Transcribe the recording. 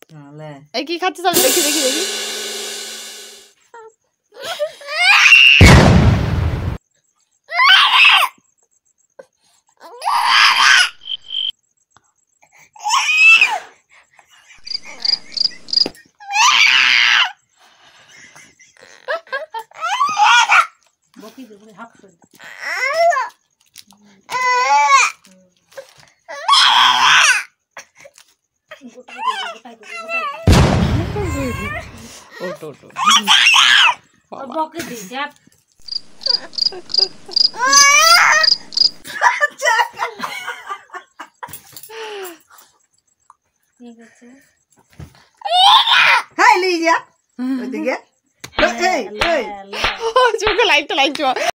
ले ए की खाচ্ছে सब देखी देखी देखी बकी दे पूरे हाफ कर ओट और बकी दे जा ठीक আছে হাই লিজা ওদিকে এই এই চোখে লাইট